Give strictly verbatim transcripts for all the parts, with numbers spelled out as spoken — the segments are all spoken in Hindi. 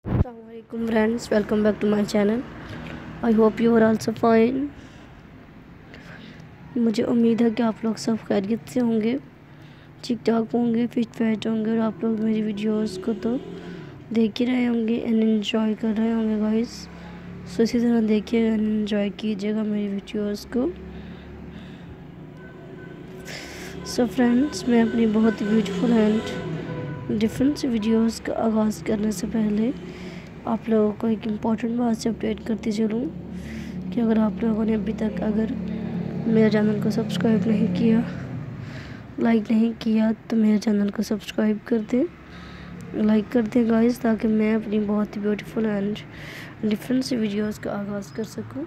Assalamualaikum friends, welcome back to my channel. I hope you are also fine. मुझे उम्मीद है कि आप लोग सब खैरियत से होंगे, ठीक ठाक होंगे, फिट फैट होंगे और आप लोग मेरी वीडियोस को तो देख ही रहे होंगे एंड एंजॉय कर रहे होंगे गाइस। सो इसी तरह देखिएगा एंड एंजॉय कीजिएगा मेरी वीडियोस को। सो फ्रेंड्स, मैं अपनी बहुत ही ब्यूटीफुल एंड डिफरेंट सी वीडियोस का आगाज़ करने से पहले आप लोगों को एक इम्पॉर्टेंट बात से अपडेट करती चलूँ कि अगर आप लोगों ने अभी तक अगर मेरे चैनल को सब्सक्राइब नहीं किया, लाइक नहीं किया, तो मेरे चैनल को सब्सक्राइब कर दें, लाइक कर दें गाइस, ताकि मैं अपनी बहुत ही ब्यूटीफुल एंड डिफरेंट सी वीडियोस का आगाज़ कर सकूं।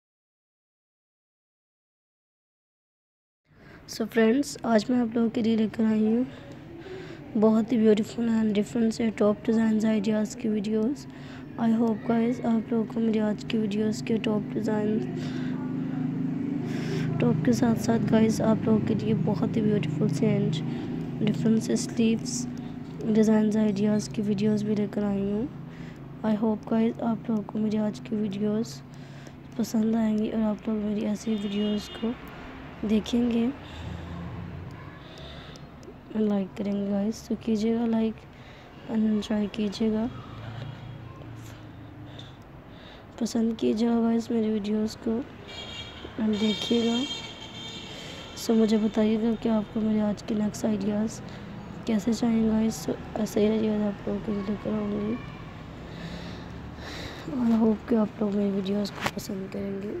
सो फ्रेंड्स, आज मैं आप लोगों के लिए लेकर आई हूँ बहुत ही ब्यूटीफुल एंड डिफरेंट से टॉप डिज़ाइन आइडियाज़ की वीडियोस। आई होप गाइस आप लोगों को मेरी आज की वीडियोस के टॉप डिज़ाइन टॉप के साथ साथ गाइस आप लोगों के लिए बहुत ही ब्यूटीफुल से एंड डिफरेंट से स्लीव्स डिज़ाइन आइडियाज़ की वीडियोस भी लेकर आई हूँ। आई होप गाइस आप लोगों को मेरी आज की वीडियोस पसंद आएंगी और आप लोग मेरी ऐसी वीडियोस को देखेंगे, लाइक करेंगे गाइस। तो कीजिएगा लाइक एंड एंजॉय कीजिएगा, पसंद कीजिएगा गाइस मेरी वीडियोस को एंड देखिएगा। सो मुझे बताइएगा कि आपको मेरे आज के नेक्स्ट आइडियाज़ कैसे चाहिए गाइस। सो ऐसे ही आइडियाज़ आप लोगों के लिए लेकर आऊँगी और होप कि आप लोग मेरी वीडियोस को पसंद करेंगे।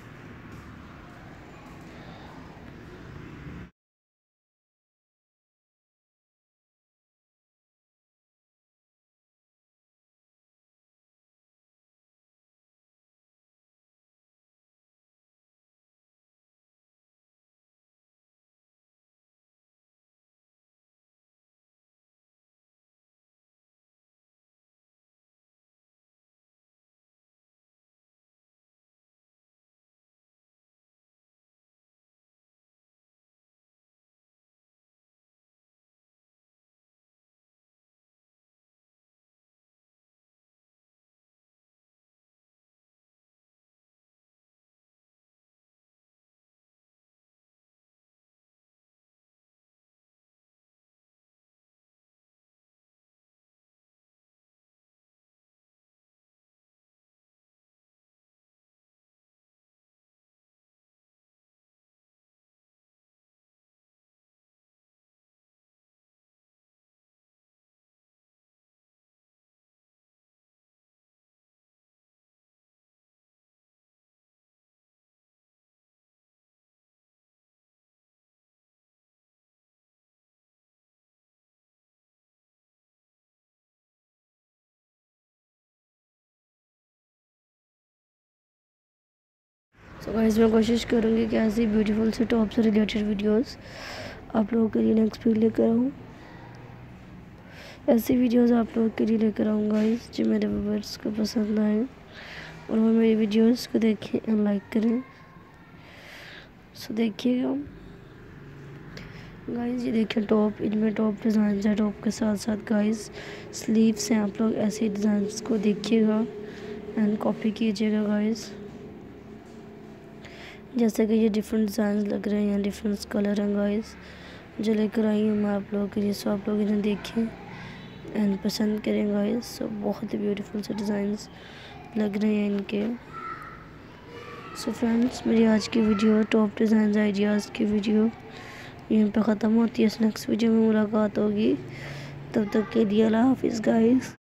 सो so गाइस, मैं कोशिश करूँगी कि ऐसी ब्यूटीफुल से टॉप से रिलेटेड वीडियोस आप लोगों के लिए नेक्स्ट वीक लेकर आऊँ। ऐसी वीडियोस आप लोगों के लिए लेकर आऊँ गाइस जो मेरे व्यूअर्स को पसंद आए और वो मेरी वीडियोस को देखें और लाइक करें। सो देखिएगा गाइस, ये देखिए टॉप, इनमें टॉप डिज़ाइन है। टॉप के साथ साथ गाइस स्लीव्स हैं। आप लोग ऐसे डिज़ाइंस को देखिएगा एंड कॉपी कीजिएगा गाइस। जैसे कि ये डिफरेंट डिज़ाइन लग रहे हैं, डिफरेंट कलर हैं गाइस जो लेकर आई हूँ मैं आप लोगों के लिए। सो आप लोग इन्हें देखें एंड पसंद करें गाइस। सो बहुत ही ब्यूटीफुल से डिज़ाइंस लग रहे हैं इनके। सो फ्रेंड्स, मेरी आज की वीडियो टॉप डिज़ाइन आइडियाज़ की वीडियो यहीं पे ख़त्म होती है। नेक्स्ट वीडियो में मुलाकात होगी, तब तक के लिए अल्लाह हाफिज़ गाइस।